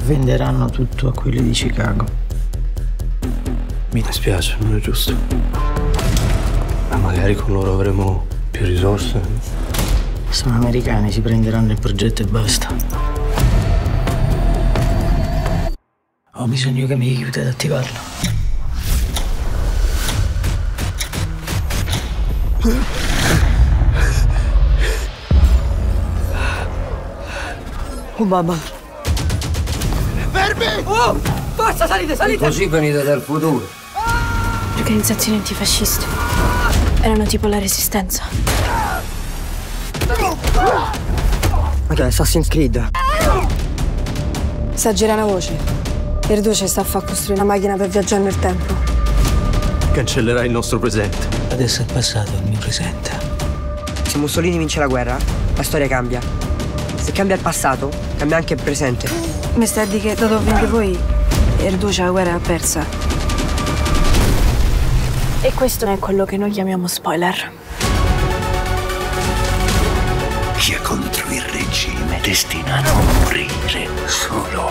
venderanno tutto a quelli di Chicago. Mi dispiace, non è giusto. Ma magari con loro avremo più risorse. Sono americani, si prenderanno il progetto e basta. Ho bisogno che mi aiuti ad attivarlo. Oh mamma. Fermi! Oh! Forza, salite, salite! Così venite dal futuro. Organizzazioni antifasciste. Erano tipo la Resistenza. Ma che è Assassin's Creed? Sta girando una voce. Erduce sta a far costruire una macchina per viaggiare nel tempo. Cancellerà il nostro presente. Adesso è passato il mio presente. Se Mussolini vince la guerra, la storia cambia. Se cambia il passato, cambia anche il presente. Mi stai a dire che da dove venite voi, Erduce la guerra l'ha persa. E questo è quello che noi chiamiamo spoiler. Chi è contro il regime destina a non morire solo.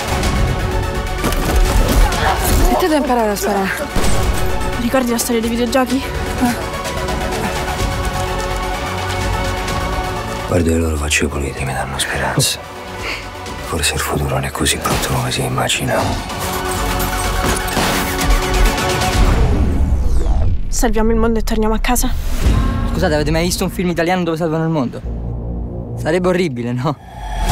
Mettete a imparare a sparare. Ricordi la storia dei videogiochi? Guardo le loro facce pulite, mi danno speranza. Forse il futuro non è così brutto come si immagina. Salviamo il mondo e torniamo a casa? Scusate, avete mai visto un film italiano dove salvano il mondo? Sarebbe orribile, no?